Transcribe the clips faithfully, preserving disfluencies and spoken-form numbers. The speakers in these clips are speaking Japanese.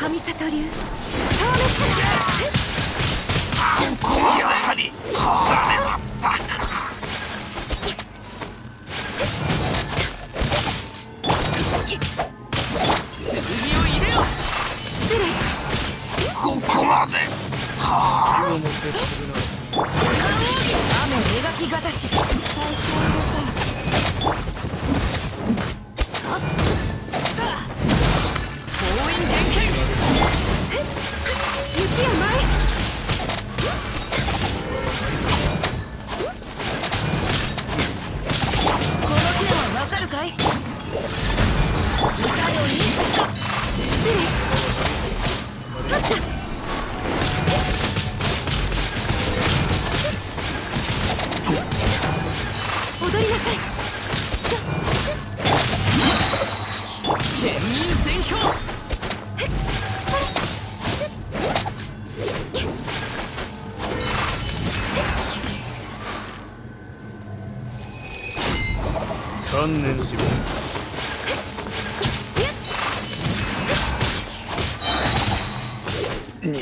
神里流ここはやはりダメだったか。 剣を入れよ。 失礼。 ここまではあ。 雨描きがたし。 封印電剣。 雪を舞い。この件はわかるかい。歌より失礼。踊りなさい。 剣民全票。 観念しろ。に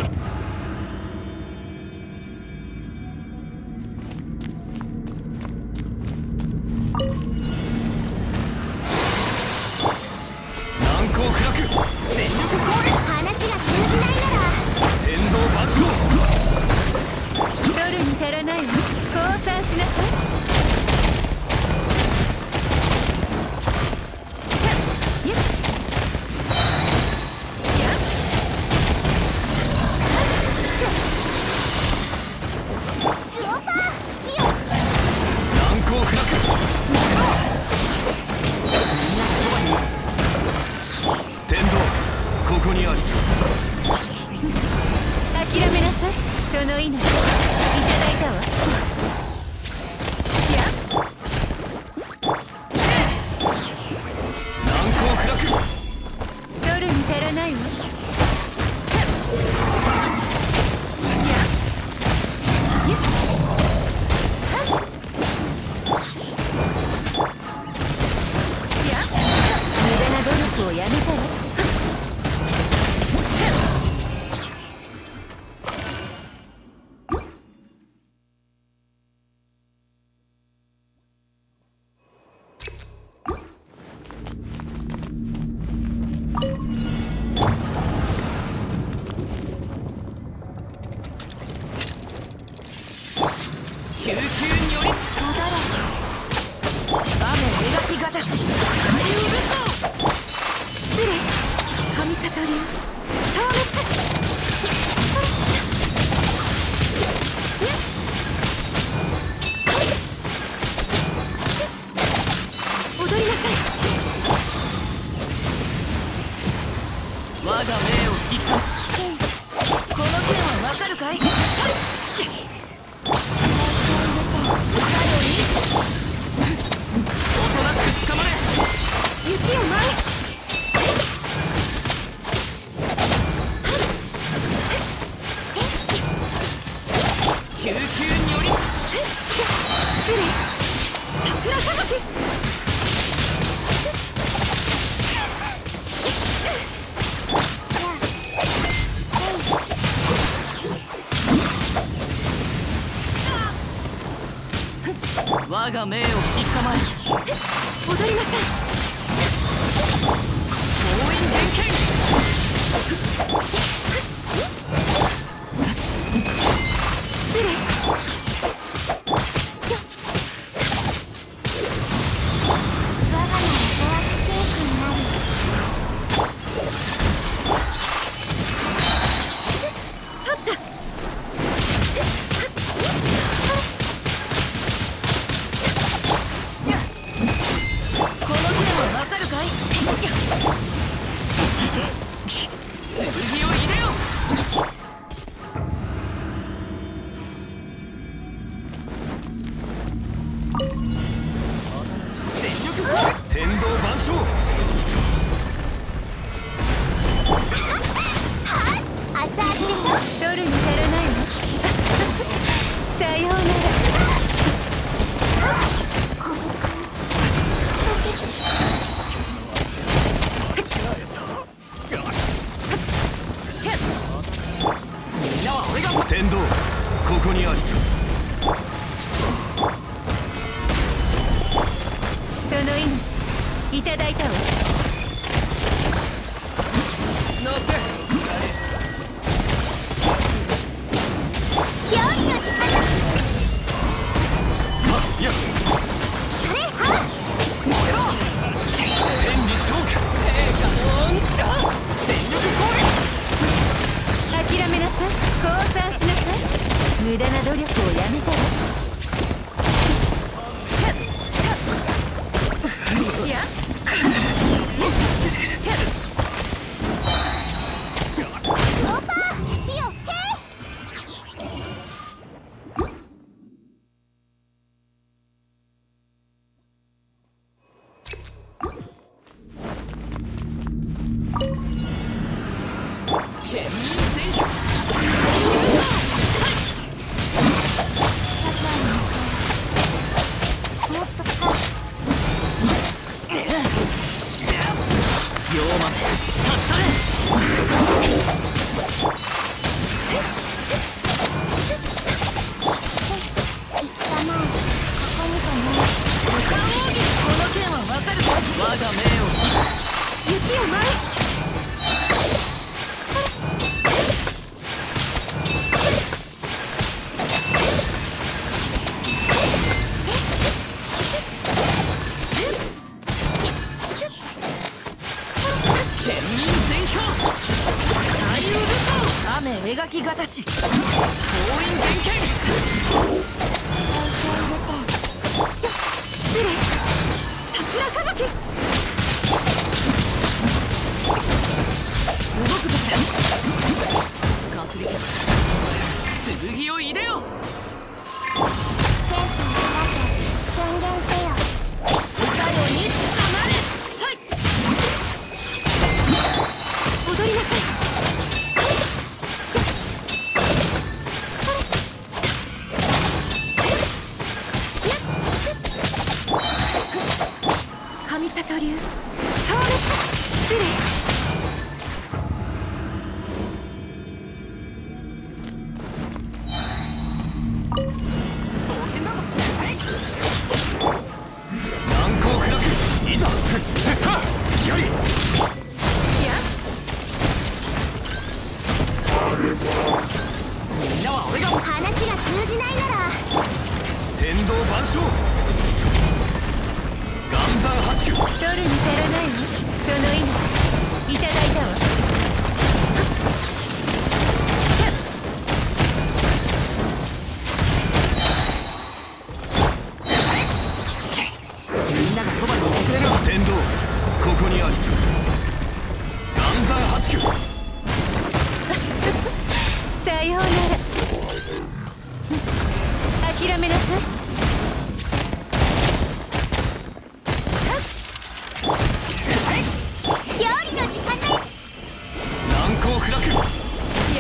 難攻不落。全力攻撃。 話が通じないなら天道抜刀。 どれに足らないわ。降参しなさい。 ここにある。 諦めなさい。その命いただいたわ。いや難攻不落。 どれに足らないわ。いやいや無駄な努力をやめたら。 救急により雨描きがたし。失礼。神里流倒滅。踊りなさい。 我が命を引きか。 この件はわかるかい。 おとなしく捕まれ。 雪を舞い。 救急により失礼。桜さばき。 我が命を引き構え。 踊りなさい。 封印電剣。 失礼。我が名はドラッグ聖地になる。あった。 天道ここにある。 その命いただいたわ。乗って料理の時間だ。 いやそれは燃えろ。天理チョーク。陛下の恩か。全力攻撃。 諦めなさい。降参しなさい。無駄な努力をやめたら。いやオーパー火を吹け。 県民選挙。龍馬め立ち去れ。この剣はわかるか。我が命を雪を舞う。雨描きがたし。封印厳剣。失礼。桜吹雪。動くべきだ。かすり傷。剣を入れよ。 センスに合わせ宣言せよ。 歌よに黙れ。さい。踊りなさい。神里流。失礼。 難攻不落。いざ隙あり。いやみんなは俺が。 話が通じないなら天道万象。岩山八九。 取るに足らないわ。その命いただいたわ。 みんながそばにいてくれる。天道ここにある。岩山八九。 さようなら。諦めなさい。 料理の時間だよ。 難攻不落。 いや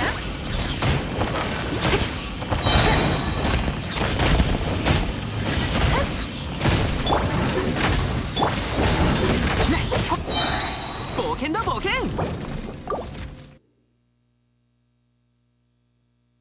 冒険だ冒険。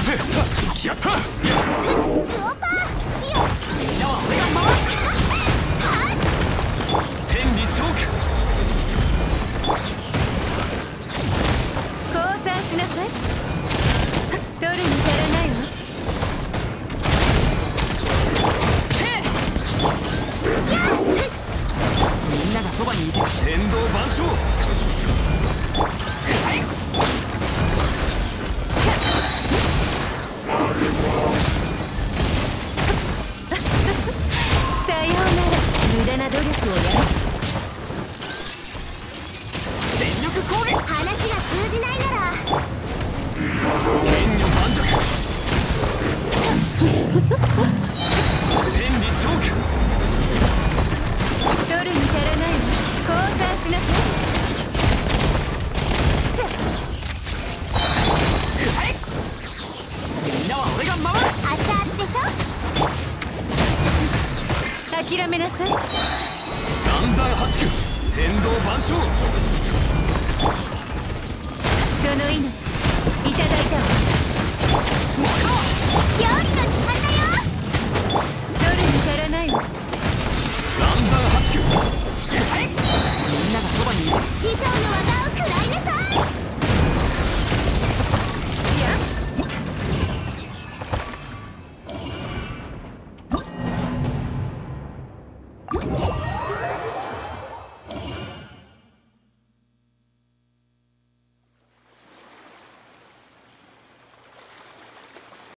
せやったクオパーよみんなは俺が回す。 天理チョーク降参しなさい。取るに足らないわ。 みんながそばにいて。 天道万象さようなら。無駄な努力をやる。 全力攻撃。 話が通じないなら天女満足天理チョーク取るに足らないわ。降参しなさい。 みんなは俺が回す。 熱々でしょ。 諦めなさい。 岩山八九天道万象その命